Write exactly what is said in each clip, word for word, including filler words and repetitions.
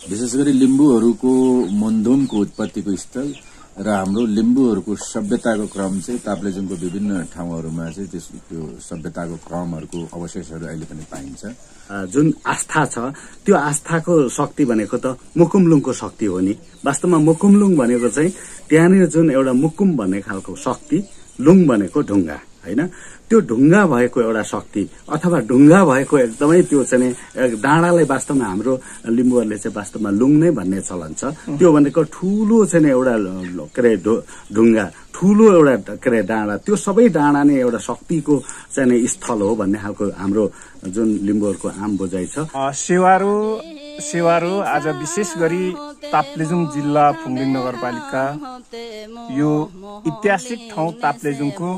विशेष गरी लिम्बूहरूको मनधुमको उत्पत्तिको स्थल र हाम्रो लिम्बूहरूको सभ्यताको क्रम चाहिँ ताप्लेजुङको विभिन्न ठाउँहरूमा चाहिँ त्यस त्यो सभ्यताको क्रमहरूको अवशेषहरू अहिले पनि पाइन्छ। जुन आस्था छ त्यो आस्थाको शक्ति भनेको त मुकुमलुङको शक्ति हो नि। वास्तवमा मुकुमलुङ भनेको चाहिँ त्यहाँनिर जुन एउटा मुकुम भन्ने खालको शक्ति, लुङ भनेको ढुङ्गा हैन, त्यो ढुङ्गा भएको एउटा शक्ति अथवा ढुङ्गा भएको एकदमै त्यो चाहिँ डाँडालाई वास्तवमा हाम्रो लिम्बूहरूले चाहिँ वास्तवमा लुङ नै भन्ने चलन छ। त्यो भनेको ठूलो चाहिँ एउटा के अरे ढुङ्गा, ठूलो एउटा के अरे डाँडा, त्यो सबै डाँडा नै एउटा शक्तिको चाहिँ स्थल हो भन्ने खालको हाम्रो जुन लिम्बूहरूको आम बुझाइ छ। सेवारो सेवारो आज विशेष गरी ताप्लेजुङ जिल्ला फुङदिङ नगरपालिका यो ऐतिहासिक ठाउँ ताप्लेजुङको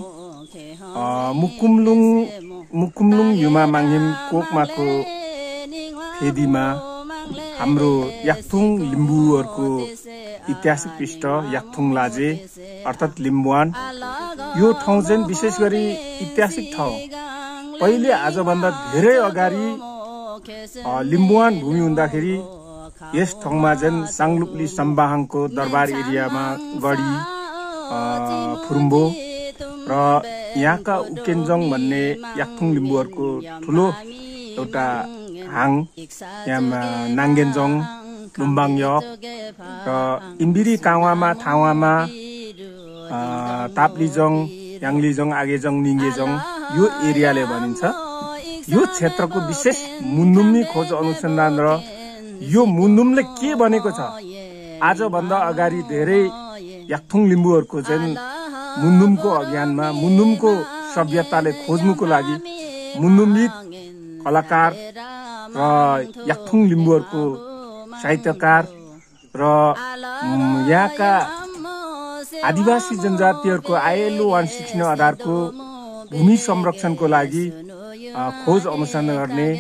मुकुमलुङ मुकुमलुङ युमा माङहिम कोकमाको फेदीमा हाम्रो याक्थुङ लिम्बूहरूको ऐतिहासिक पृष्ठ याक्थुङ लाजे अर्थात् लिम्बुवान, यो ठाउँ चाहिँ विशेष गरी ऐतिहासिक ठाउँ। पहिले आजभन्दा धेरै अगाडि लिम्बुवान भूमि हुँदाखेरि यस ठाउँमा चाहिँ साङलुप्ली सम्बाहाङको दरबार एरियामा गढी फुरुम्बो र यहाँका उकेन्जङ भन्ने याक्थुङ लिम्बूहरूको ठुलो एउटा हाङ, यहाँ नाङ्गेन्जङ, लुम्बाङयक र इम्बिरी कावामा थावामा ताप्लिजङ, याङलिजङ, आगेजङ, निङ्गेजङ यो एरियाले भनिन्छ। यो क्षेत्रको विशेष मुन्नुम्मी खोज अनुसन्धान र यो मुन्नुमले के बनेको छ, आजभन्दा अगाडि धेरै याक्थुङ लिम्बूहरूको चाहिँ मुन्नुमको अभियानमा मुन्नुमको सभ्यताले खोज्नुको लागि मुन्नुमित कलाकार र याक्थुङ लिम्बूहरूको साहित्यकार र यहाँका आदिवासी जनजातिहरूको आइएलओ वान सिक्सटी आधारको भूमि संरक्षणको लागि खोज अनुसन्धान गर्ने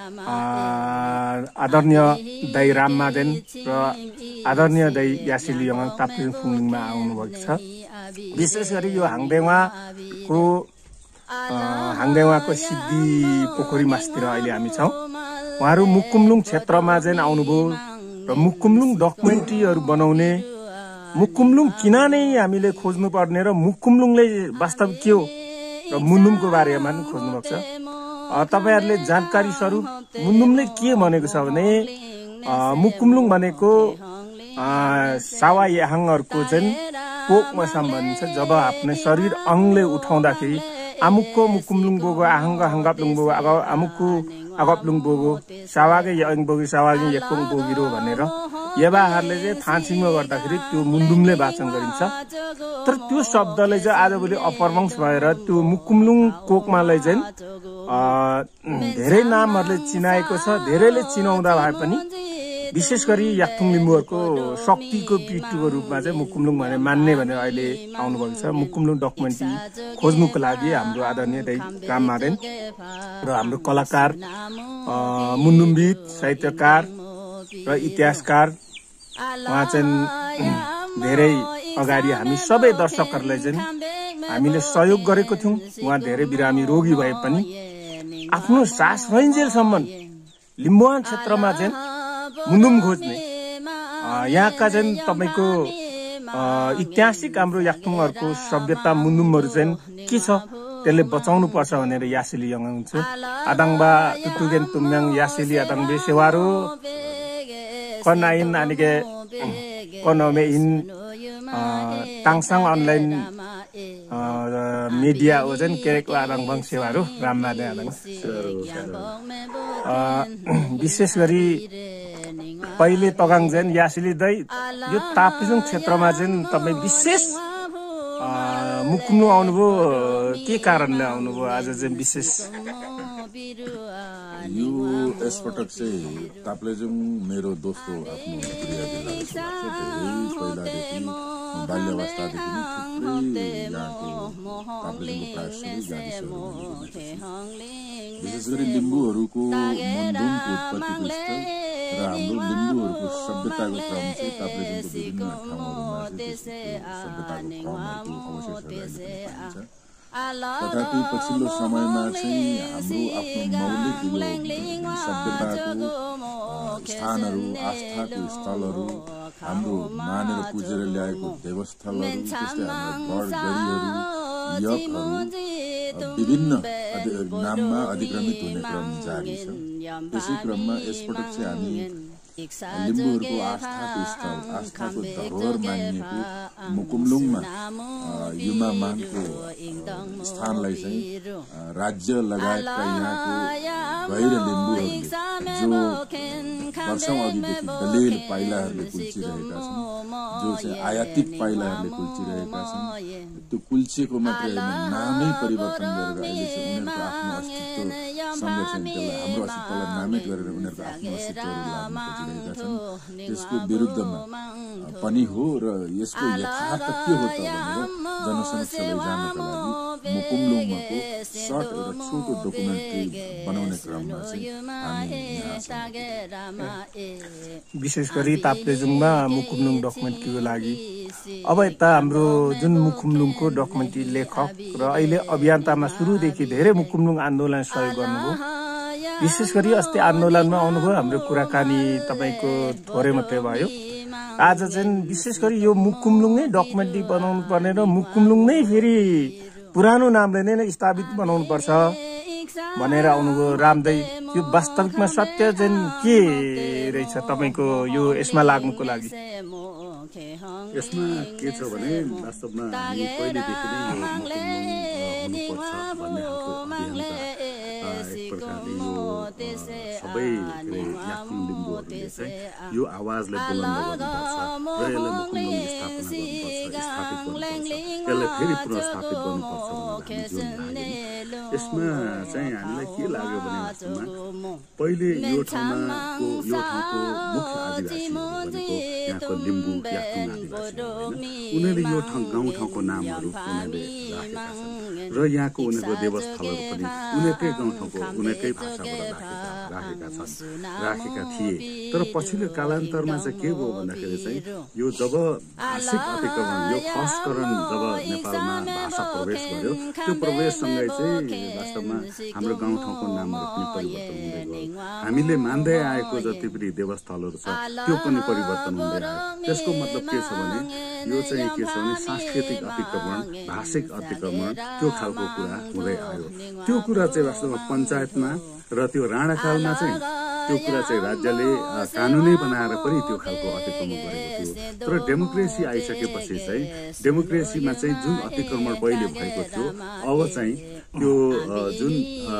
आदरणीय दाई राममादेन र आदरणीय दाई यासिली यङाङ ताप्लेजुङ फुङदिङमा आउनुभएको छ। विशेष गरी यो हाङदेवाको हाङदेवाको सिद्धि पोखरी मासतिर अहिले हामी छौँ। उहाँहरू मुकुमलुङ क्षेत्रमा चाहिँ आउनुभयो र मुकुमलुङ डकुमेन्ट्रीहरू बनाउने, मुकुमलुङ किन नै हामीले खोज्नु पर्ने र मुकुमलुङले वास्तव के हो र मुन्नुमको बारेमा पनि खोज्नु भएको छ। तपाईँहरूले जानकारी स्वरूप मुन्नुमले के भनेको छ भने मुकुमलुङ भनेको सावा याहाङहरूको चाहिँ पोक मसाम भनिन्छ। जब आफ्नो शरीर अङ्गले उठाउँदाखेरि आमुकको मुकुमलुङ बोगो आहङ्ग हङ्गाप्लुङ बोगो आमुकको आगप्लुङ बोगो सावागे यङ बोगी सावागे यक्कुङ बोगिरो भनेर येबाहरूले चाहिँ थाँचिङमा गर्दाखेरि त्यो मुन्डुमले वाचन गरिन्छ। तर त्यो शब्दले चाहिँ आजभोलि अपभ्रंश भएर त्यो मुकुमलुङ कोकमालाई चाहिँ धेरै नामहरूले चिनाएको छ। धेरैले चिनाउँदा भए पनि विशेष गरी याक्थुङ लिम्बूहरूको शक्तिको पिटुको रूपमा चाहिँ मुकुमलुङ भने मान्ने भनेर अहिले आउनुभएको छ। मुकुमलुङ डकुमेन्ट्री खोज्नुको लागि हाम्रो आदरणीय दाइ राममादेन र हाम्रो कलाकार, मुन्नुमविद, साहित्यकार र इतिहासकार उहाँ चाहिँ धेरै अगाडि हामी सबै दर्शकहरूलाई चाहिँ हामीले सहयोग गरेको थियौँ। उहाँ धेरै बिरामी रोगी भए पनि आफ्नो सास रहन्जेलसम्म लिम्बुवान क्षेत्रमा चाहिँ मुन्नुम खोज्ने, यहाँका चाहिँ तपाईँको ऐतिहासिक हाम्रो याक्थुङहरूको सभ्यता मुन्नुमहरू चाहिँ के छ त्यसले बचाउनु पर्छ भनेर यासेली यङाङ हुन्छ आदाङबा तुतुगेन तुम्याङ यासेली आदाङबे सेवारो कनाइन आनिके कनमे इन ताङसाङ अनलाइन मिडिया ओजन केरेक आदाङबङ सेवारो राममादे आदाङ। विशेष गरी पहिले तगाङ चाहिँ यासेली दाइ यो ताप्लेजुङ क्षेत्रमा चाहिँ तपाईँ विशेष मुकुम्नु आउनुभयो, के कारणले आउनुभयो आज चाहिँ विशेष? यो यसपटक चाहिँ ताप्लेजुङ मेरो दोस्रो आफ्नो गृह जिल्ला जस्तो लाग्छ। धेरै पहिलादेखि बाल्यावस्थादेखि नै थुप्रै यहाँको ताप्लेजुङको प्रायः सबै गाविसहरू विशेष गरी लिम्बूहरूको मनधुमको उत्पत्तिको स्थल र हाम्रो लिम्बूहरूको सभ्यताको क्रम चाहिँ ताप्लेजुङको विभिन्न ठाउँहरूमा चाहिँ सभ्यताको क्रमहरूको अवशेषहरू अहिले पनि पाइन्छ। तथापि पछिल्लो समयमा चाहिँ हाम्रो आफ्नो मौलिक सभ्यताको स्थानहरू, आस्थाको स्थलहरू, हाम्रो मानेर पुजेर ल्याएको देवस्थलहरू, त्यस्तै हाम्रो गढगढीहरू, यज्ञहरू विभिन्न नाममा अधिक्रमित हुने क्रम जारी छ। यसै क्रममा यसपटक चाहिँ हामी लिम्बूहरूको आस्थाको स्थल, आस्थाको धरोहर मानिएको मुकुमलुङमा युमा मानको स्थानलाई चाहिँ राज्य लगायतका यहाँको गैर लिम्बूहरूले जो वर्षौं अघिदेखि दलेल पाइलाहरूले कुल्चिरहेका छन्, जो चाहिँ आयातित पाइलाहरूले कुल्चिरहेका छन्, त्यो कुल्चिएको मात्रै होइन, नामै परिवर्तन गरेर अहिले चाहिँ उनीहरूको आफ्नो अस्तित्व सँग चाहिँ त्यसलाई हाम्रो अस्तित्वलाई नामित गरेर उनीहरूको आफ्नो अस्तित्वहरू लाग्न खोजिरहेका छन्। त्यसको विरुद्धमा पनि हो र यसको यथार्थ के हो त भनेर जनसमक्ष लैजानका लागि मुकुमलुङमाको सर्ट एउटा छोटो डकुमेन्ट्री बनाउने क्रममा चाहिँ हामी यहाँ छौँ। विशेष गरी ताप्लेजुङमा मुकुमलुङ डकुमेन्ट्रीको लागि अब यता हाम्रो जुन मुकुमलुङको डकुमेन्ट्री लेखक र अहिले अभियन्तामा सुरुदेखि धेरै मुकुमलुङ आन्दोलन सहयोग गर्नुभयो। विशेष गरी अस्ति आन्दोलनमा आउनुभयो, हाम्रो कुराकानी तपाईँको थोरै मात्रै भयो। आज चाहिँ विशेष गरी यो मुकुमलुङ नै डकुमेन्ट्री बनाउनु पर्ने र मुकुमलुङ नै फेरि पुरानो नामले नै स्थापित बनाउनु पर्छ भनेर आउनुभयो। रामदै, यो वास्तविकमा सत्य चाहिँ के रहेछ तपाईँको यो यसमा लाग्नुको लागि? यसमा के छ भने वास्तवमा हामी पहिलेदेखि नै यो मुकुमलुङ हुनुपर्छ भन्ने खालको अभियानका एक प्रकारले यो सबै याक्थुङ लिम्बूहरूले चाहिँ यो आवाजलाई बुलन्द गर्नुपर्छ र यसलाई मुकुमलुङ स्थापना गर्नुपर्छ, स्थापित गर्नुपर्छ, यसलाई फेरि पुनर्स्थापित गर्नुपर्छ भनेर हामी जुन लाग्यो। यसमा चाहिँ हामीलाई के लाग्यो भने वास्तवमा पहिले यो ठाउँमाको यो ठाउँको मुख्य आदिवासी भनेको यहाँको लिम्बू याक्थुङ आदिवासी होइन, उनीहरूले यो ठाउँ गाउँ ठाउँको नामहरू उनीहरूले राखेका छन् र यहाँको उनीहरूको देवस्थलहरू पनि उनीहरूकै गाउँ ठाउँको उनीहरूकै भाषाबाट राखेका छन् राखेका थिए। तर पछिल्लो कालान्तरमा चाहिँ के भयो भन्दाखेरि चाहिँ यो जब भाषिक अतिक्रमण, यो खसकरण जब नेपालमा भाषा प्रवेश गर्यो, त्यो प्रवेशसँगै चाहिँ वास्तवमा हाम्रो गाउँ ठाउँको नामहरू पनि परिवर्तन हुँदै गयो। हामीले मान्दै आएको जति पनि देवस्थलहरू छ त्यो पनि परिवर्तन हुँदै आयो। त्यसको मतलब के छ भने यो चाहिँ के छ भने सांस्कृतिक अतिक्रमण, भाषिक अतिक्रमण त्यो खालको कुरा हुँदै आयो। त्यो कुरा चाहिँ वास्तवमा पञ्चायतमा र त्यो राणाकालमा चाहिँ त्यो कुरा चाहिँ राज्यले कानुनै बनाएर पनि त्यो खालको अतिक्रमण गरेको थियो। तर डेमोक्रेसी आइसकेपछि चाहिँ डेमोक्रेसीमा चाहिँ जुन अतिक्रमण पहिले भएको थियो, अब चाहिँ त्यो जुन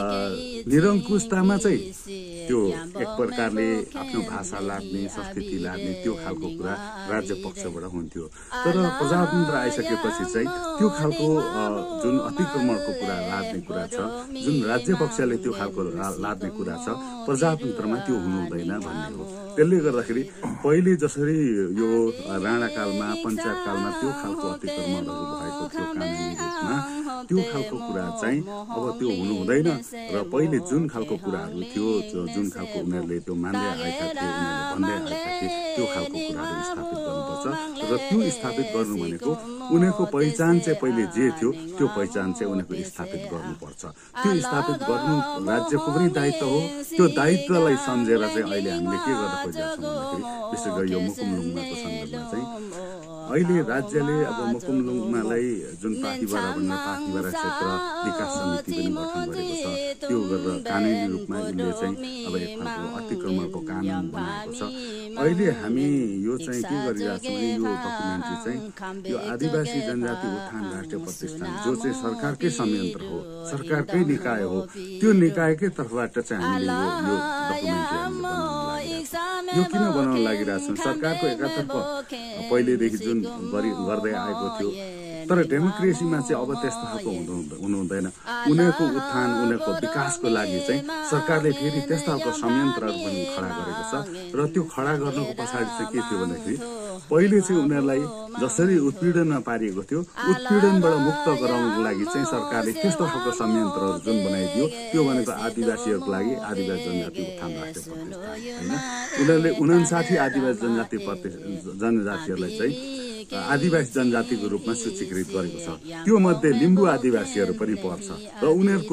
निरङ्कुशतामा चाहिँ त्यो एक प्रकारले आफ्नो भाषा लाग्ने, संस्कृति लाग्ने त्यो खालको कुरा राज्य पक्षबाट हुन्थ्यो। तर प्रजातन्त्र आइसकेपछि चाहिँ त्यो खालको जुन अतिक्रमणको कुरा लाद्ने कुरा छ, जुन राज्य पक्षले त्यो खालको लाद्ने कुरा छ, प्रजातन्त्रमा त्यो हुनु हुँदैन भन्ने हो। त्यसले गर्दाखेरि पहिले जसरी यो राणाकालमा पञ्चायतकालमा त्यो खालको अतिक्रमणहरू भएको थियो कानुनी रूपमा, त्यो खालको कुरा चाहिँ अब त्यो हुनु हुँदैन र पहिले जुन खालको कुराहरू थियो, जुन खालको उनीहरूले त्यो मान्दै आएका थिए, उनीहरूले भन्दै आएका थिए, त्यो खालको कुराहरू स्थापित गर्नुपर्छ र त्यो स्थापित गर्नु भनेको उनीहरूको पहिचान चाहिँ पहिले जे थियो त्यो पहिचान चाहिँ उनीहरूको स्थापित गर्नुपर्छ। त्यो स्थापित गर्नु राज्यको पनि दायित्व हो। त्यो दायित्वलाई सम्झेर चाहिँ अहिले हामीले के गर्न खोजेका छौँ भन्दाखेरि विशेष गरी यो मुकुमलुङमाको सन्दर्भमा चाहिँ अहिले राज्यले अब मुकुमलुङमालाई जुन पाथिभरा भन्ने पाथिभरा क्षेत्र विकास समिति पनि गठन गरेको छ, त्यो गरेर कानुनी रूपमा उसले चाहिँ अब एक खालको अतिक्रमणको कानुन बनाएको छ। अहिले हामी यो चाहिँ के गरिरहेको छौँ भने यो डकुमेन्ट्री चाहिँ यो आदिवासी जनजाति उत्थान राष्ट्रिय प्रतिष्ठान जो चाहिँ सरकारकै संयन्त्र हो, सरकारकै निकाय हो, त्यो निकायकै तर्फबाट चाहिँ हामीले यो यो डकुमेन्ट्री हामीले बनाउन लागिरहेको। यो किन बनाउन लागिरहेको छौँ? सरकारको एकातर्फ पहिलेदेखि जुन गरी गर्दै आएको थियो, तर डेमोक्रेसीमा चाहिँ अब त्यस्तो खालको हुनु हुनु हुँदैन। उनीहरूको उत्थान, उनीहरूको विकासको लागि चाहिँ सरकारले फेरि त्यस्तो खालको संयन्त्रहरू पनि खडा गरेको छ र त्यो खडा गर्नुको पछाडि चाहिँ के थियो भन्दाखेरि पहिले चाहिँ उनीहरूलाई जसरी उत्पीडनमा पारिएको थियो, उत्पीडनबाट मुक्त गराउनको लागि चाहिँ सरकारले त्यस्तो खालको संयन्त्रहरू जुन बनाइदियो, त्यो भनेको आदिवासीहरूको लागि आदिवासी जनजाति उत्थान राष्ट्रिय प्रतिष्ठान होइन। उनीहरूले उनासाठी आदिवासी जनजाति जनजातिहरूलाई चाहिँ आदिवासी जनजातिको रूपमा सूचीकृत गरेको छ। त्यो मध्ये लिम्बू आदिवासीहरू पनि पर्छ र उनीहरूको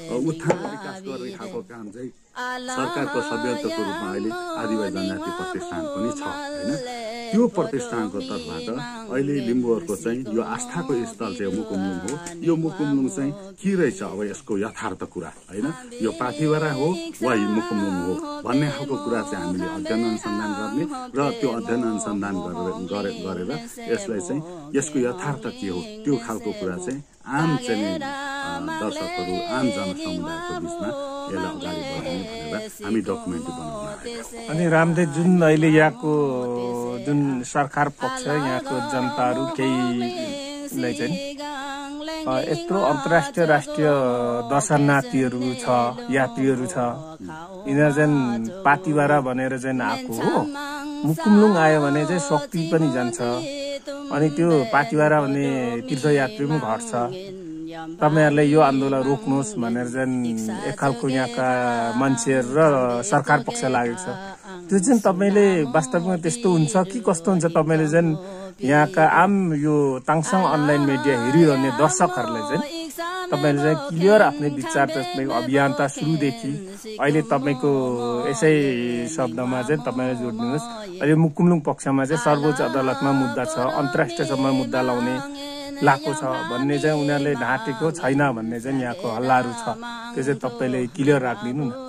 उत्थान विकास गर्ने खालको काम चाहिँ सरकारको सभ्यताको रूपमा अहिले आदिवासी जनजाति प्रतिष्ठान पनि छ होइन। त्यो प्रतिष्ठानको तर्फबाट अहिले लिम्बूहरूको चाहिँ यो आस्थाको स्थल चाहिँ मुकुमलुङ हो। यो मुकुमलुङ चाहिँ के रहेछ अब यसको यथार्थ कुरा होइन, यो पाथिभरा हो वा मुकुमलुङ हो भन्ने खालको कुरा चाहिँ हामीले अध्ययन अनुसन्धान गर्ने र त्यो अध्ययन अनुसन्धान गरेर गरेर यसलाई चाहिँ यसको यथार्थ के हो त्यो खालको कुरा चाहिँ आम चाहिँ दर्शकहरू आम जनसमुदायको बिचमा यसलाई अगाडि बढाउने भनेर हामी डकुमेन्ट्री बनाउन आएका। अनि रामदेव जुन अहिले यहाँको जुन सरकार पक्ष यहाँको जनताहरू केहीलाई चाहिँ यत्रो अन्तर्राष्ट्रिय राष्ट्रिय दर्शनार्थीहरू छ यात्रीहरू छ यिनीहरू चाहिँ पाथिभरा भनेर चाहिँ आएको हो। मुकुमलुङ आयो भने चाहिँ शक्ति पनि जान्छ अनि त्यो पाथिभरा भन्ने तीर्थयात्री पनि घट्छ। तपाईहरुले यो आन्दोलन रोक्नुहोस् भनेर चाहिँ एक खालको यहाँका मान्छेहरू र सरकार पक्ष लागेको छ। त्यो चाहिँ तपाईले वास्तवमा त्यस्तो हुन्छ कि कस्तो हुन्छ? तपाईले चाहिँ यहाँका आम यो ताङसाङ अनलाइन मिडिया हेरिरहने दर्शकहरूलाई चाहिँ तपाईले चाहिँ क्लियर आफ्नै विचार तपाईँको अभियानता सुरुदेखि अहिले तपाईँको यसै शब्दमा चाहिँ तपाईँले जोडिदिनुहोस्। अहिले मुकुमलुङ पक्षमा चाहिँ सर्वोच्च अदालतमा मुद्दा छ, अन्तर्राष्ट्रिय सम्म मुद्दा लाउने लाएको छ भन्ने चाहिँ उनीहरूले ढाँटेको छैन भन्ने चाहिँ यहाँको हल्लाहरू छ। त्यो चाहिँ तपाईँले क्लियर राखिदिनु न।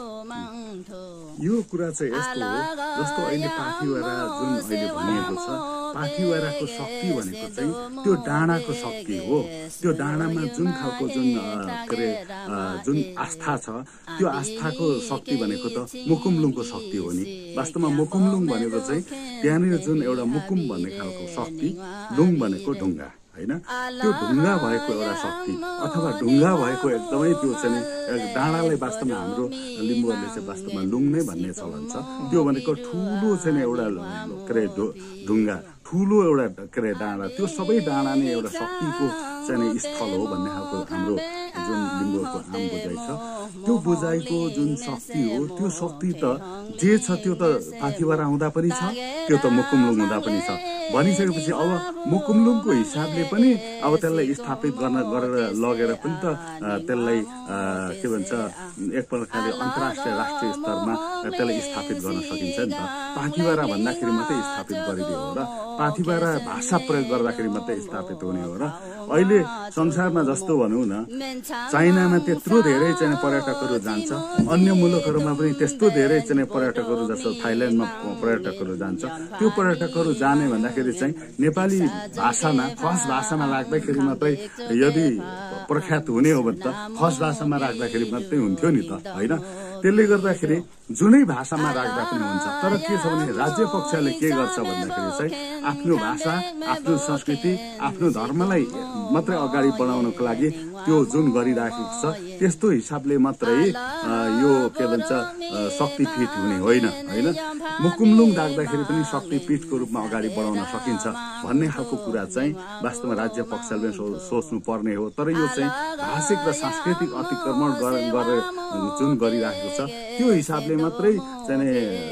यो कुरा चाहिँ यस्तो हो जस्तो अहिले पाथिभरा जुन अहिले भनिएको छ, पाथिभराको शक्ति भनेको चाहिँ त्यो डाँडाको शक्ति हो। त्यो डाँडामा जुन खालको जुन के अरे जुन आस्था छ त्यो आस्थाको शक्ति भनेको त मुकुमलुङको शक्ति हो नि। वास्तवमा मुकुमलुङ भनेको चाहिँ त्यहाँनिर जुन एउटा मुकुम भन्ने खालको शक्ति, लुङ भनेको ढुङ्गा होइन, त्यो ढुङ्गा भएको एउटा शक्ति अथवा ढुङ्गा भएको एकदमै त्यो चाहिँ डाँडालाई वास्तवमा हाम्रो लिम्बूहरूले चाहिँ वास्तवमा लुङ नै भन्ने चलन छ। त्यो भनेको ठुलो चाहिँ एउटा के अरे ढुङ्गा, ठुलो एउटा के अरे डाँडा, त्यो सबै डाँडा नै एउटा शक्तिको चाहिँ स्थल हो भन्ने खालको हाम्रो जुन लिम्बूहरूको आम बुझाइ छ। त्यो बुझाइको जुन शक्ति हो त्यो शक्ति त जे छ त्यो त पाथिभरा हुँदा पनि छ, त्यो त मुकुमलुङ हुँदा पनि छ भनिसकेपछि अब मुकुमलुङको हिसाबले पनि अब त्यसलाई स्थापित गर्न गरेर लगेर पनि त त्यसलाई के भन्छ एक प्रकारले अन्तर्राष्ट्रिय राष्ट्रिय स्तरमा त्यसलाई स्थापित गर्न सकिन्छ नि त। पाथिभरा भन्दाखेरि मात्रै स्थापित गरिदियो हो र पाथिभरा भाषा प्रयोग गर्दाखेरि मात्रै स्थापित हुने हो र अहिले संसारमा जस्तो भनौँ न, चाइनामा त्यत्रो धेरै चाहिँ पर्यटकहरू जान्छ, अन्य मुलुकहरूमा पनि त्यस्तो धेरै चाहिँ पर्यटकहरू जस्तो थाइल्यान्डमा पर्यटकहरू जान्छ। त्यो पर्यटकहरू जाने भन्दाखेरि चाहिँ नेपाली भाषामा खस भाषामा राख्दाखेरि मात्रै यदि प्रख्यात हुने हो भने त खस भाषामा राख्दाखेरि मात्रै हुन्थ्यो नि त होइन। त्यसले गर्दाखेरि जुनै भाषामा राख्दा पनि हुन्छ। तर के छ भने राज्य पक्षले के गर्छ भन्दाखेरि चाहिँ आफ्नो भाषा, आफ्नो संस्कृति, आफ्नो धर्मलाई मात्रै अगाडि बढाउनको लागि त्यो जुन गरिराखेको छ त्यस्तो हिसाबले मात्रै यो के भन्छ शक्तिपीठ हुने होइन होइन। मुकुमलुङ राख्दाखेरि पनि शक्तिपीठको रूपमा अगाडि बढाउन सकिन्छ भन्ने खालको कुरा चाहिँ वास्तवमा राज्य पक्षले सोच्नु पर्ने हो। तर यो चाहिँ भाषिक र सांस्कृतिक अतिक्रमण गरेर जुन गरिराखेको छ त्यो हिसाबले मात्रै चाहिँ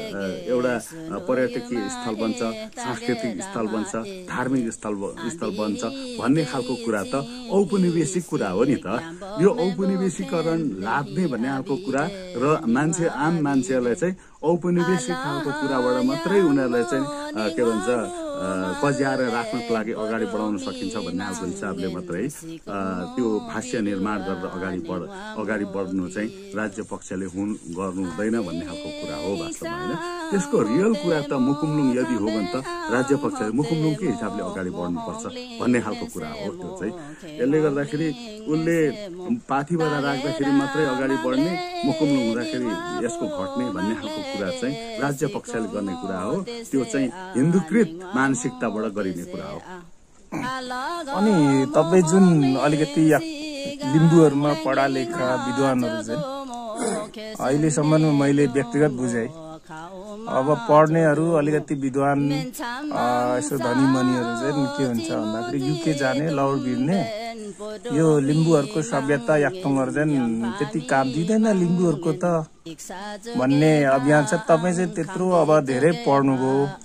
एउटा पर्यटकीय स्थल बन्छ, सांस्कृतिक स्थल बन्छ, धार्मिक स्थल स्थल बन्छ भन्ने खालको कुरा त औपनिवेशिक कुरा हो नि त। यो औपनिवेशीकरण लाद्ने भन्ने खालको कुरा र मान्छे आम मान्छेहरूलाई चाहिँ औपनिवेशिक खालको कुराबाट मात्रै उनीहरूलाई चाहिँ के भन्छ कज्याएर राख्नको लागि अगाडि बढाउन सकिन्छ भन्ने खालको हिसाबले मात्रै त्यो भाष्य निर्माण गरेर अगाडि बढ अगाडि बढ्नु चाहिँ राज्य पक्षले हुन गर्नु हुँदैन भन्ने खालको कुरा हो वास्तवमा होइन। त्यसको रियल कुरा त मुकुमलुङ यदि हो भने त राज्य पक्षले मुकुमलुङकै हिसाबले अगाडि बढ्नुपर्छ भन्ने खालको कुरा हो त्यो चाहिँ। यसले गर्दाखेरि उसले पाथिभरा राख्दाखेरि मात्रै अगाडि बढ्ने, मुकुमलुङ हुँदाखेरि यसको घट्ने भन्ने खालको कुरा चाहिँ राज्य पक्षले गर्ने कुरा हो। त्यो चाहिँ हिन्दूकृत मानसिकताबाट गरिने कुरा हो। अनि तपाईँ जुन अलिकति लिम्बूहरूमा पढा लेखा विद्वानहरू चाहिँ अहिलेसम्म मैले व्यक्तिगत बुझेँ, अब पढ्नेहरू अलिकति विद्वान यसो धनी मनीहरू चाहिँ के हुन्छ भन्दाखेरि युके जाने, लौड गिर्ने, यो लिम्बूहरूको सभ्यता याक्थुङहरू चाहिँ त्यति काम दिँदैन लिम्बूहरूको त भन्ने अभियान छ। तपाईँ चाहिँ त्यत्रो अब धेरै पढ्नुभयो,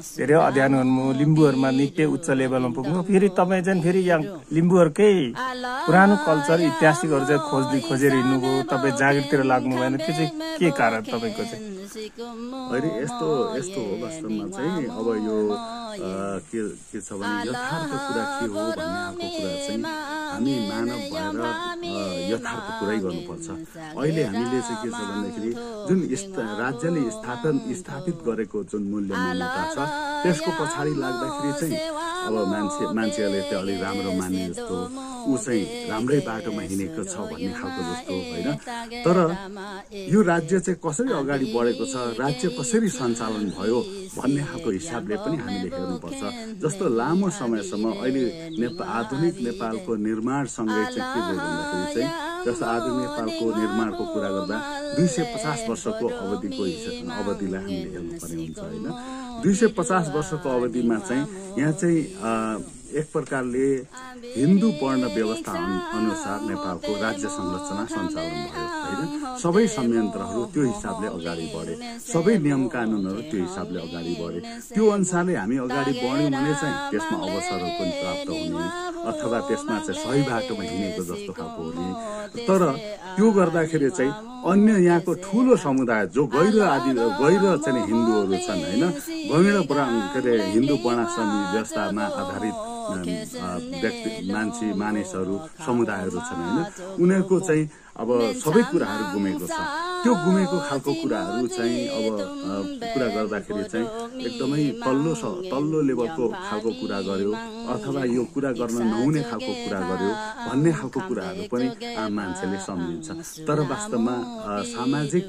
धेरै अध्ययन गर्नु, लिम्बूहरूमा निकै उच्च लेभलमा पुग्नु, फेरि तपाईँ चाहिँ फेरि यहाँ लिम्बूहरूकै पुरानो कल्चर इतिहासिकहरू चाहिँ खोज्दै खोजेर हिँड्नुभयो, तपाईँ जागिरतिर लाग्नु भएन, त्यो चाहिँ के कारण तपाईँको चाहिँ? अहिले यस्तो यस्तो हो वास्तवमा चाहिँ अब यो के के छ भने यथार्थ कुरा के हो भन्ने खालको कुरा चाहिँ हामी मानव भएर यथार्थ कुरै गर्नुपर्छ। अहिले हामीले चाहिँ के छ भन्दाखेरि जुन राज्यले स्थापन स्थापित गरेको जुन मूल्य मान्यता छ त्यसको पछाडि लाग्दाखेरि चाहिँ अब मान्छे मान्छेहरूले त्यो अलिक राम्रो मान्ने जस्तो ऊ चाहिँ राम्रै बाटोमा हिँडेको छ भन्ने खालको जस्तो होइन। तर यो राज्य चाहिँ कसरी अगाडि बढेको छ, राज्य कसरी सञ्चालन भयो भन्ने खालको हिसाबले पनि हामीले हेर्नुपर्छ। जस्तो लामो समयसम्म अहिले नेपाल आधुनिक नेपालको निर्माणसँगै चाहिँ के भयो भन्दाखेरि चाहिँ जस्तो आधुनिक नेपालको निर्माणको कुरा गर्दा दुई सय पचास वर्षको अवधिको हिसाब अवधिलाई हामीले हेर्नुपर्ने हुन्छ होइन। दुई सय पचास वर्षको अवधिमा चाहिँ यहाँ चाहिँ एक प्रकारले हिन्दू वर्ण व्यवस्था अनुसार नेपालको राज्य संरचना सञ्चालन भयो होइन। सबै संयन्त्रहरू त्यो हिसाबले अगाडि बढे, सबै नियम कानुनहरू त्यो हिसाबले अगाडि बढे। त्यो अनुसारले हामी अगाडि बढ्यौँ भने चाहिँ त्यसमा अवसरहरू पनि प्राप्त हुने अथवा त्यसमा चाहिँ सही बाटोमा हिँडेको जस्तो खालको हुने। तर त्यो गर्दाखेरि चाहिँ अन्य यहाँको ठूलो समुदाय जो गैर आदि गैर चाहिँ हिन्दूहरू छन् होइन, गैर के अरे हिन्दू वर्णाश्रमी व्यवस्थामा आधारित व्यक्ति मान्छे मानिसहरू समुदायहरू छन् होइन, उनीहरूको चाहिँ अब सबै कुराहरू गुमेको छ। त्यो गुमेको खालको कुराहरू चाहिँ अब कुरा गर्दाखेरि चाहिँ एकदमै तल्लो तल्लो लेभलको खालको कुरा गर्यो अथवा यो कुरा गर्न नहुने खालको कुरा गर्यो भन्ने खालको कुराहरू पनि आम मान्छेले सम्झिन्छ। तर वास्तवमा सामाजिक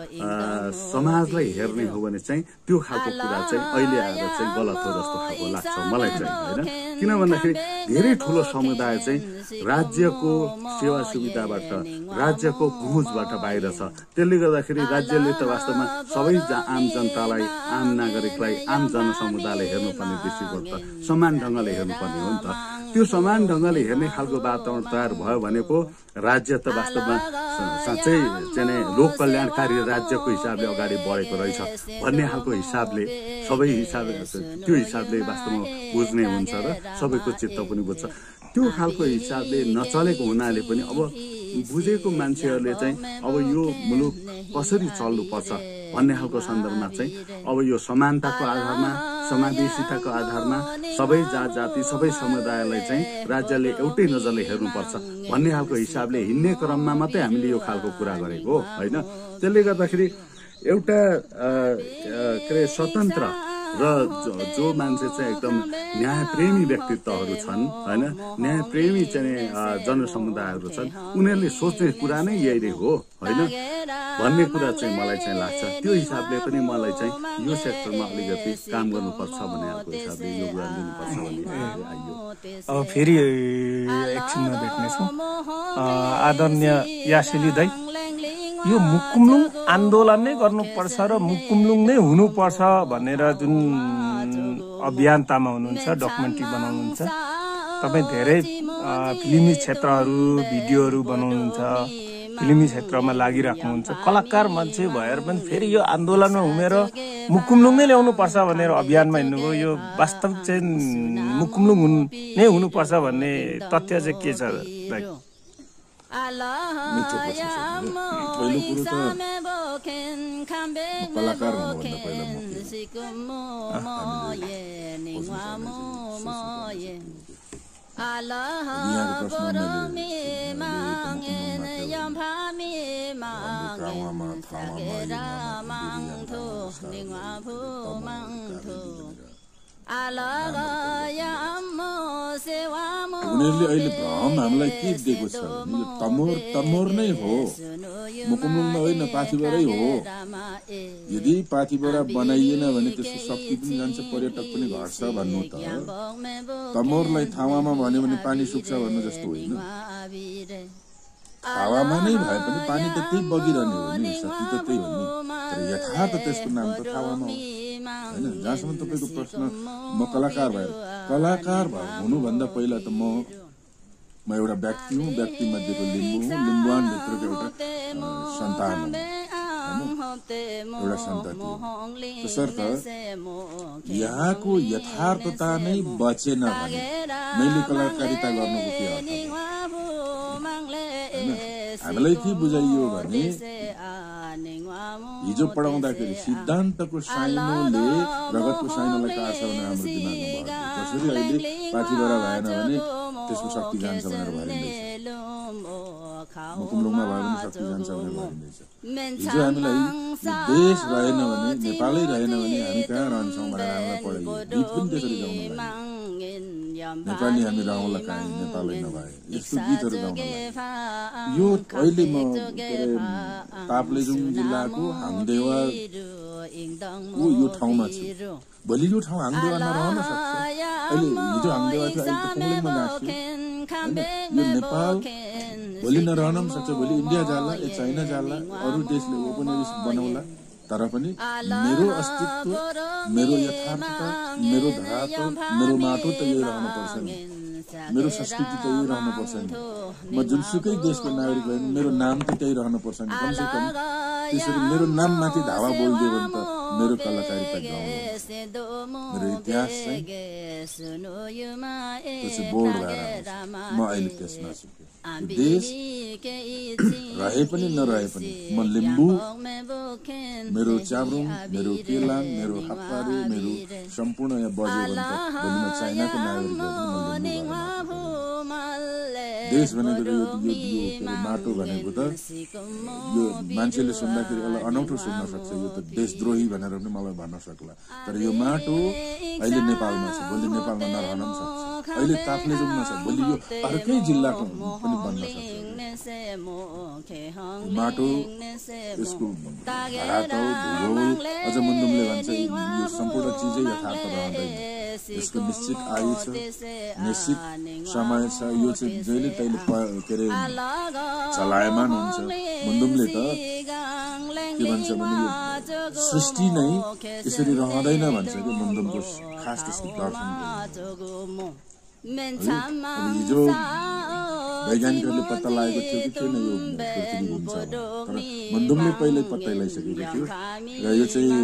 समाजलाई हेर्ने हो भने चाहिँ त्यो खालको कुरा चाहिँ अहिले आएर चाहिँ गलत हो जस्तो खालको लाग्छ मलाई चाहिँ होइन। किन भन्दाखेरि धेरै ठुलो समुदाय चाहिँ राज्यको सेवा सुविधाबाट राज्यको पहुँचबाट बाहिर छ। त्यसले गर्दाखेरि राज्यले त वास्तवमा सबै आम जनतालाई आम नागरिकलाई आम जनसमुदायलाई हेर्नुपर्ने दृष्टिकोण त समान ढङ्गले हेर्नुपर्ने हो नि त। त्यो समान ढङ्गले हेर्ने खालको वातावरण तयार भयो भने पो राज्य त वास्तवमा साँच्चै चाहिँ लोक कल्याणकारी राज्यको हिसाबले अगाडि बढेको रहेछ भन्ने खालको हिसाबले सबै हिसाब त्यो हिसाबले वास्तवमा बुझ्ने हुन्छ र सबैको चित्त पनि बुझ्छ। त्यो खालको हिसाबले नचलेको हुनाले पनि अब बुझेको मान्छेहरूले चाहिँ अब यो मुलुक कसरी चल्नुपर्छ भन्ने खालको सन्दर्भमा चाहिँ अब यो समानताको आधारमा समावेशिताको आधारमा सबै जात जाति सबै समुदायलाई चाहिँ राज्यले एउटै नजरले हेर्नुपर्छ भन्ने खालको हिसाबले हिँड्ने क्रममा मात्रै हामीले यो खालको कुरा गरेको होइन। त्यसले गर्दाखेरि एउटा के अरे स्वतन्त्र र जो, जो मान्छे चाहिँ एकदम न्यायप्रेमी व्यक्तित्वहरू छन् होइन, न्यायप्रेमी चाहिँ जनसमुदायहरू छन्, उनीहरूले सोच्ने कुरा नै यही हो होइन भन्ने कुरा चाहिँ मलाई चाहिँ लाग्छ। त्यो हिसाबले पनि मलाई चाहिँ यो सेक्टरमा अलिकति काम गर्नुपर्छ भन्ने खालको हिसाबले योगदान दिनुपर्छ भन्ने आइयो। अब फेरि एकछिनमा भेट्नेछौँ। आदरणीय यासेली दाइ, यो मुकुमलुङ आन्दोलन नै गर्नुपर्छ र मुकुमलुङ नै हुनुपर्छ भनेर जुन अभियन्तामा हुनुहुन्छ, डकुमेन्ट्री बनाउनुहुन्छ, तपाईँ धेरै फिल्मी क्षेत्रहरू भिडियोहरू बनाउनुहुन्छ, फिल्मी क्षेत्रमा लागिराख्नुहुन्छ, कलाकार मान्छे भएर पनि फेरि यो आन्दोलनमा उमेर मुकुमलुङ नै ल्याउनुपर्छ भनेर अभियानमा हिँड्नुभयो। यो वास्तविक चाहिँ मुकुमलुङ नै हुनुपर्छ भन्ने तथ्य चाहिँ के छ दाइ? मिठो प्रश्न छ। पहिलो कुरो त कलाकार हुनुभन्दा पहिला म यहाँको उनीहरूले अहिले भ्रम हामीलाई के दिएको छ भने यो तमोर तमोर नै हो, मुकुमलुङमा होइन पाथिभरै हो। यदि पाथिभरा बनाइएन भने त्यसको शक्ति पनि जान्छ, पर्यटक पनि घट्छ भन्नु त तमोरलाई थावामा भन्यो भने पानी सुक्छ भन्नु जस्तो होइन। हावामा नै भए पनि पानी त त्यही बगिरहने हो नि, शक्ति त त्यही हो नि। तर यथार्थ त्यसको नाम त थावामा हो होइन। जहाँसम्म तपाईँको प्रश्न म कलाकार भएर कलाकार भए हुनुभन्दा पहिला त म म एउटा व्यक्ति हुँ, व्यक्ति मध्येको लिम्बू हुँ, लिम्बुवान भित्रको एउटा सन्तान हुँ होइन। एउटा सन्त थियो। तसर्थ यहाँको यथार्थता नै बचेन भने मैले कलाकारिता गर्नुको के अर्थ? हामीलाई के बुझाइयो भने हिजो पढाउँदाखेरि सिद्धान्तको साइनोले रगतको साइनोलाई काट्छ भने हाम्रो दिमागमा भयो। कसरी अहिले पाठीबाट भएन भने त्यसको शक्ति जान्छ भनेर भनिँदैछ, मुकुमलुङमा भयो भने शक्ति जान्छ भनेर भनिँदैछ। हिजो हामीलाई देश रहेन भने, नेपालै रहेन भने हामी कहाँ रहन्छौँ भनेर हामीलाई पढाइयो। गीत पनि त्यसरी गाउनु लाग्यो, नेपाली हामी रहौँला काहीँ नेपालै नभए, यस्तो गीतहरू गाउनु लाग्यो। यो अहिले म ताप्लेजुङ जिल्लाको हाङदेवा यो ठाउँमा छु, भोलि यो ठाउँ हाङदेवा नरहन सक्छ। अहिले हिजो हाङदेवा थियो, अहिले त कुम्लिङमा गाँसियो होइन। यो नेपाल भोलि नरहन पनि सक्छ, भोलि इन्डिया जाला, ए चाइना जाला, अरू देशले उपनिवेश बनाउला। तर पनि मेरो अस्तित्व, मेरो यथार्थता, मेरो धरातल, मेरो माटो त यही रहनु पर्छ नि, मेरो संस्कृति त यही रहनु पर्छ नि। म जुनसुकै देशको नागरिक भए मेरो नाम त त्यही रहनु पर्छ नि, कमसे कम त्यसरी मेरो नाम माथि धावा बोलिदियो भने त मेरो कलाकारिता गाउँ, मेरो इतिहास चाहिँ त्यसै बोर्ड भएर म अहिले त्यसमा छु। देश रहे पनि नरहे पनि म लिम्बू, मेरो च्याब्रुङ, मेरो केलाङ, मेरो हाप्पारे, मेरो सम्पूर्ण यहाँ बज्यो भने त भोलि म चाइनाको नागरिक भए पनि म लिम्बू देश भनेको यो यो माटो भनेको त यो मान्छेले सुन्दाखेरि यसलाई अनौठो सुन्न सक्छ, यो त देशद्रोही भनेर पनि मलाई भन्न सक्ला। तर यो माटो अहिले नेपालमा छ, भोलि नेपालमा नरहन पनि सक्छ। अहिले ताप्लेजुङमा छ, भोलि यो अर्कै जिल्लाको पनि बन्न सक्छ। माटो, यसको धरातल, भूगोल, अझ मुन्दुमले भन्छ यो सम्पूर्ण चिजै यथार्थ रहँदैन, यसको निश्चित आयु छ, निश्चित समय छ। यो चाहिँ जहिले तहिले के अरे चलायमान हुन्छ। मुन्दुमले त के भन्छ भने यो सृष्टि नै यसरी रहँदैन भन्छ कि मुन्दुमको खास त्यसको दर्शन। हिजो वैज्ञानिकहरूले पत्ता लागेको थियो कि थिएन यो पृथ्वी घुम्छ, तर मुन्दुमले पहिल्यै पत्ता लगाइसकेको थियो र यो चाहिँ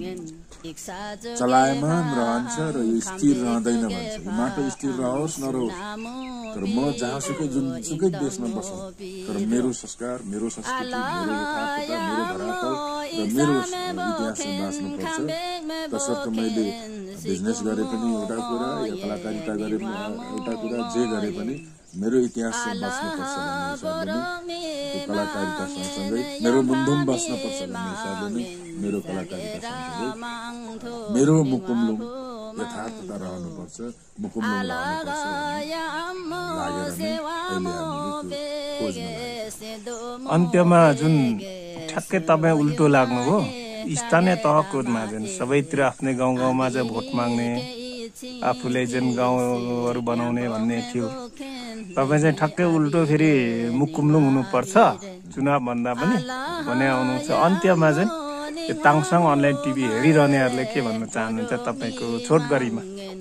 चलायमान रहन्छ र यो स्थिर रहँदैन भन्छ। माटो स्थिर रहोस् नरहोस्, तर म जहाँसुकै जुनसुकै देशमा बसौँ, तर मेरो संस्कार, मेरो संस्कृति, मेरो यथार्थता, मेरो धरातल र मेरो इतिहास बाँच्नुपर्छ। तसर्थ मैले बिजनेस गरे पनि एउटा कुरा, या कलाकारिता गरे पनि एउटा कुरा, जे गरे पनि मेरो इतिहास चाहिँ बाँच्नुपर्छ भन्ने हिसाबले नै त्यो कलाकारिता सँगसँगै मेरो मुन्दुम बाँच्नुपर्छ भन्ने हिसाबले नै मेरो कलाकारिता सँगसँगै मेरो मुकुमलुङ यथार्थता रहनुपर्छ, मुकुमलुङ रहनुपर्छ लागेर नै अहिले हामीले त्यो खोज्न लागेको। अन्त्यमा जुन ठ्याक्कै तपाईँ उल्टो लाग्नुभयो, स्थानीय तहको माझेन सबैतिर आफ्नै गाउँ गाउँमा चाहिँ भोट माग्ने, आफूले जुन गाउँहरू बनाउने भन्ने थियो, तपाईँ चाहिँ ठ्याक्कै उल्टो फेरि मुकुमलुङ हुनुपर्छ चुनाव भन्दा पनि भने आउनुहुन्छ। अन्त्यमा चाहिँ यो ताङसाङ अनलाइन टिभी हेरिरहनेहरूले के भन्न चाहनुहुन्छ तपाईँको छोट गरीमा?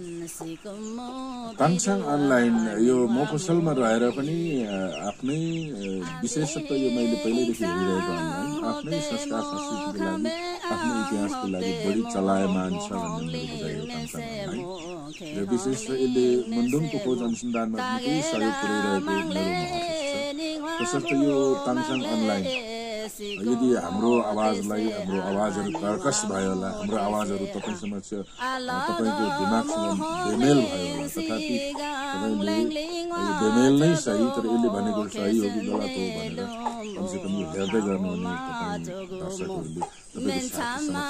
ताङसाङ अनलाइन यो मफसलमा रहेर पनि आफ्नै विशेषत्व, यो मैले पहिल्यैदेखि हेरिरहेको अनलाइन आफ्नै संस्कार संस्कृतिको लागि, आफ्नै इतिहासको लागि बढी चलायमान छ भन्ने मेरो बुझाइ हो ताङसाङ अनलाइन। र विशेष यसले मुन्दुमको खोज अनुसन्धानमा निकै सहयोग पुर्याइरहेको मेरो महसुस छ। तसर्थ यो ताङसाङ अनलाइन यदि हाम्रो आवाजलाई, हाम्रो आवाजहरू कर्कश भयो होला, हाम्रो आवाजहरू तपाईँ समक्ष, तपाईँको दिमागसँग बेमेल भयो होला, तथापि तपाईँले यो बेमेल नै सही, तर यसले भनेको सही हो कि गलत हो भनेर कमसे कम यो हेर्दै गर्नुहुने तपाईँ दर्शकहरूले तपाईँको साथी समक्ष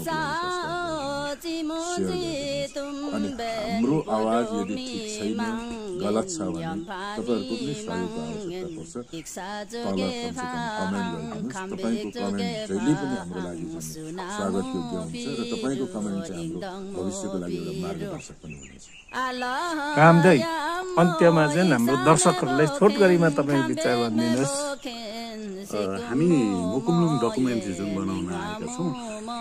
पुर्याउनु अनि हाम्रो आवाज यदि ठिक छैन, गलत छ भने तपाईँहरूको पनि सहयोगको आवश्यकता पर्छ। तल कमसे कम कमेन्ट गरिदिनुहोस्। तपाईँको कमेन्ट जहिले पनि हाम्रो लागि स्वागत योग्य हुन्छ र तपाईँको कमेन्ट चाहिँ हाम्रो भविष्यको लागि एउटा मार्गदर्शक पनि हुनेछ। रामदै, अन्त्यमा चाहिँ हाम्रो दर्शकहरूलाई छोट गरीमा तपाईँ विचार भनिदिनुहोस्। हामी मुकुमलुङ डकुमेन्ट्री जुन बनाउन आएका छौँ,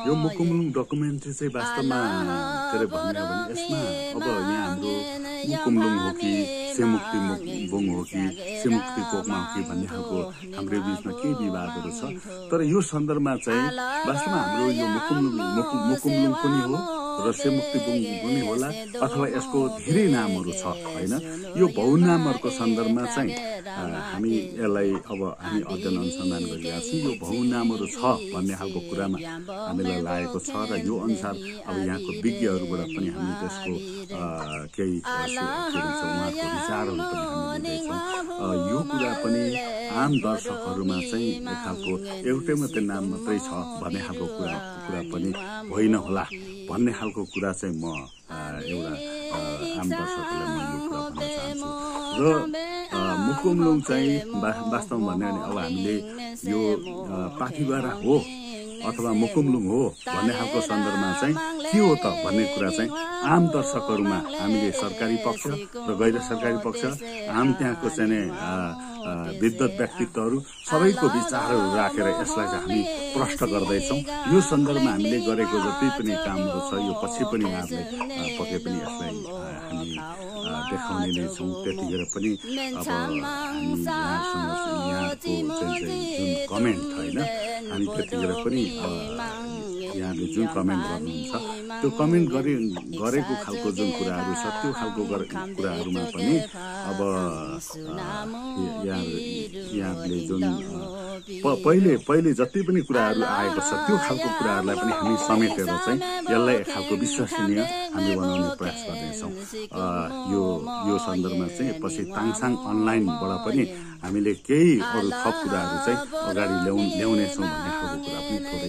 यो मुकुमलुङ डकुमेन्ट्री चाहिँ वास्तवमा के अरे भन्ने हो भने यसमा अब यहाँ हाम्रो मुकुमलुङ हो कि सेमुक्ति बोङ हो कि सेमुक्ति कोकमा हो कि भन्ने खालको हाम्रो बीचमा केही विवादहरू छ। तर यो सन्दर्भमा चाहिँ वास्तवमा हाम्रो यो मुकुमलुङ मुकुमलुङ पनि हो र सेमुक्ति बोङ पनि होला अथवा यसको धेरै नामहरू छ होइन। यो बहुनामहरूको सन्दर्भमा चाहिँ हामी यसलाई अब हामी अध्ययन अनुसन्धान गरिरहेका छौँ। यो बहुनामहरू छ भन्ने खालको कुरामा हामीलाई लागेको छ र यो अनुसार अब यहाँको विज्ञहरूबाट पनि हामी त्यसको केही उहाँको विचारहरू पनि हामी लिँदैछौँ। यो कुरा पनि आम दर्शकहरूमा चाहिँ एक खालको एउटै मात्रै नाम मात्रै छ भन्ने खालको कुरा कुरा पनि होइन होला भन्ने खालको कुरा चाहिँ म एउटा आम दर्शकहरूलाई म यो कुरा भन्न चाहन्छु। र मुकुमलुङ चाहिँ वास्तवमा भन्यो भने अब हामीले यो पाखीबारा हो अथवा मुकुमलुङ हो भन्ने खालको सन्दर्भमा चाहिँ के हो त भन्ने कुरा चाहिँ आम दर्शकहरूमा हामीले सरकारी पक्ष र गैर सरकारी पक्ष आम त्यहाँको चाहिँ विद्वत व्यक्तित्वहरू सबैको विचारहरू राखेर यसलाई चाहिँ हामी प्रष्ट गर्दैछौँ। यो सन्दर्भमा हामीले गरेको जति पनि कामहरू छ यो पछि पनि उहाँहरूले पके पनि यसलाई हामी देखाउने नै छौँ। त्यतिखेर पनि अब हामी यहाँसँग यहाँको चाहिँ जुन कमेन्ट होइन हामी त्यतिखेर पनि यहाँले जुन कमेन्ट गर्नुहुन्छ त्यो कमेन्ट गरे गरेको खालको जुन कुराहरू छ त्यो खालको कुराहरूमा पनि अब यहाँले जुन पहिले पहिले जति पनि कुराहरू आएको छ त्यो खालको कुराहरूलाई पनि हामी समेटेर चाहिँ यसलाई एक खालको विश्वसनीय हामी बनाउने प्रयास गर्नेछौँ। यो यो सन्दर्भमा चाहिँ पछि ताङसाङ अनलाइनबाट पनि हामीले केही अरू थप कुराहरू चाहिँ अगाडि ल्याउ ल्याउनेछौँ भन्ने खालको कुरा पनि थोरै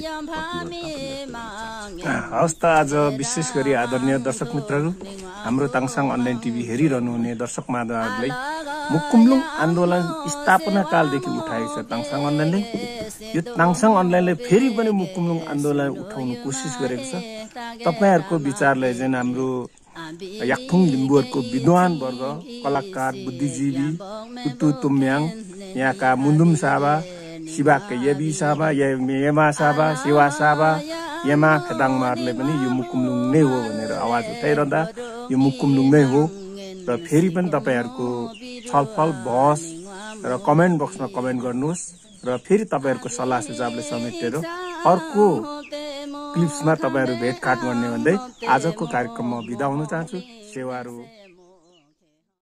हवस् त। आज विशेष गरी आदरणीय दर्शक मित्रहरू हाम्रो ताङसाङ अनलाइन टिभी हेरिरहनु हुने दर्शक महानुभावहरूलाई मुकुमलुङ आन्दोलन स्थापना कालदेखि उठाएको छ ताङसाङ अनलाइनले। यो ताङसाङ अनलाइनले फेरि पनि मुकुमलुङ आन्दोलन उठाउनु कोसिस गरेको छ। तपाईँहरूको विचारलाई चाहिँ हाम्रो याक्थुङ लिम्बूहरूको विद्वान वर्ग कलाकार बुद्धिजीवी कुतु तुम्याङ यहाँका मुन्दुम साबा शिवाका यबी साबा यमा साबा सेवा साबा यमा फेदाङमाहरूले पनि यो मुकुमलुङ नै हो भनेर आवाज उठाइरहँदा यो मुकुमलुङ नै हो र फेरि पनि तपाईँहरूको छलफल बहस र कमेन्ट बक्समा कमेन्ट गर्नुहोस् र फेरि तपाईँहरूको सल्लाह सुझावले समेटेर अर्को क्लिप्समा तपाईँहरू भेटघाट गर्ने भन्दै आजको कार्यक्रममा बिदा हुन चाहन्छु। सेवाहरू